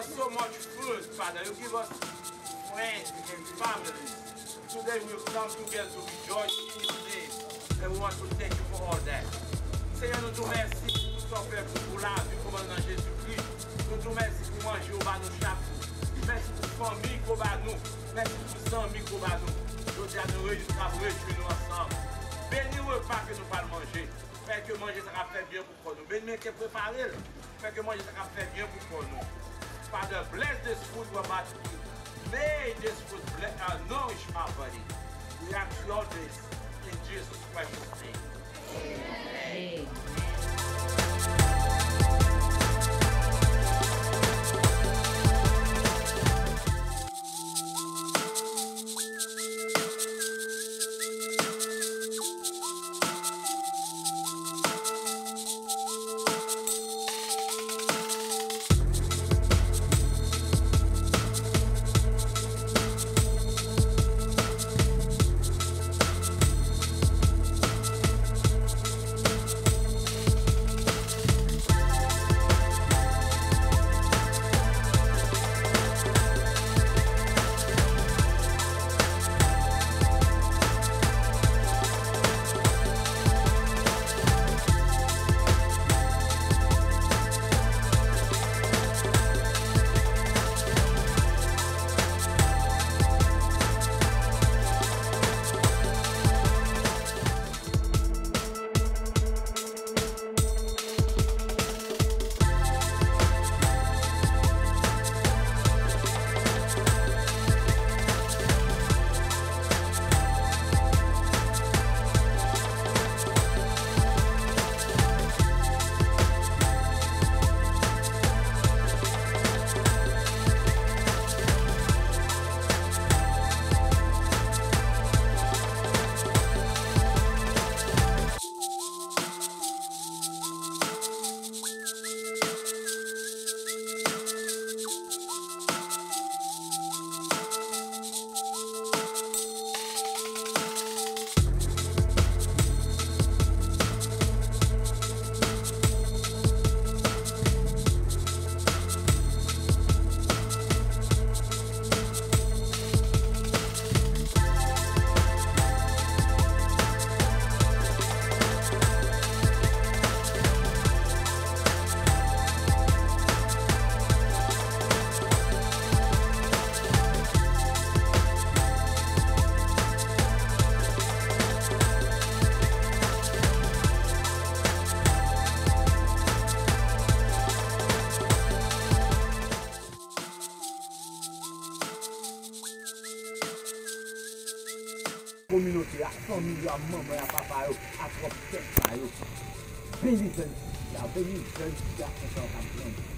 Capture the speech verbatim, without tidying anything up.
so much food, Father. You give us friends and families. Today we've come together to rejoice in your name. And we want to thank you for all that. Seigneur, nous te remercions pour ton peuple, pour la vie qu'on va dans Jésus-Christ. Nous te remercions pour manger au bas de nos chapeaux. Merci pour la famille qu'on va nous. Merci pour les amis qu'on va nous. Nous disons, nous réjouissons nous ensemble. Bénis le repas que nous allons manger. Fait que manger ça va faire bien pour nous. Bénis le qui est préparé. Fait que manger ça va faire bien pour nous. Father, bless this food we're about to eat. May this food bless, uh, nourish our body. We ask you all this in Jesus' precious name. Amen. Amen. Communauté, à famille, à maman, à papa, à trois têtes, bénis jeune, bénis jeune, garçon,